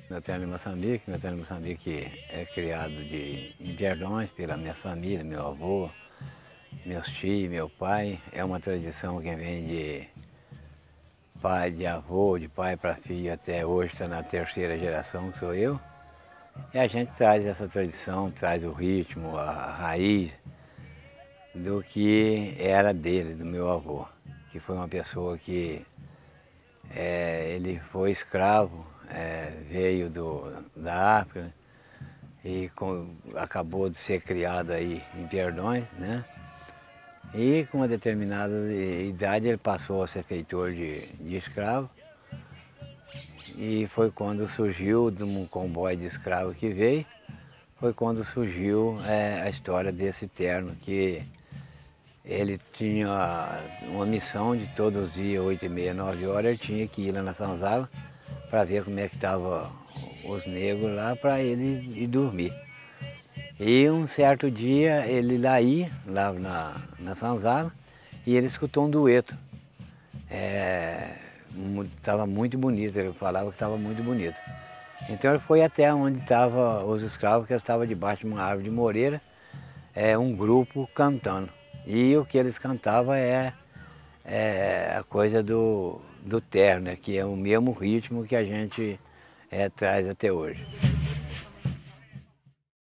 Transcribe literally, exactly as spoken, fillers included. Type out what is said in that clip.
Meu terno de Moçambique, meu terno de Moçambique é criado de, em Perdões pela minha família, meu avô, meus tios, meu pai. É uma tradição que vem de pai, de avô, de pai para filho, até hoje está na terceira geração, que sou eu. E a gente traz essa tradição, traz o ritmo, a, a raiz do que era dele, do meu avô, que foi uma pessoa que é, ele foi escravo, é, veio do, da África e com, acabou de ser criado aí em Perdões, né? E com uma determinada idade ele passou a ser feitor de, de escravo. E foi quando surgiu, de um comboio de escravo que veio, foi quando surgiu é, a história desse terno, que ele tinha uma missão de todos os dias, oito e meia, nove horas, ele tinha que ir lá na Senzala para ver como é que estavam os negros lá, para ele ir dormir. E um certo dia ele lá ia, lá na, na Senzala, e ele escutou um dueto. Estava é, muito bonito, ele falava que estava muito bonito. Então ele foi até onde estavam os escravos, que estavam debaixo de uma árvore de moreira, é, um grupo cantando. E o que eles cantavam é, é a coisa do, do terno, né, que é o mesmo ritmo que a gente é, traz até hoje.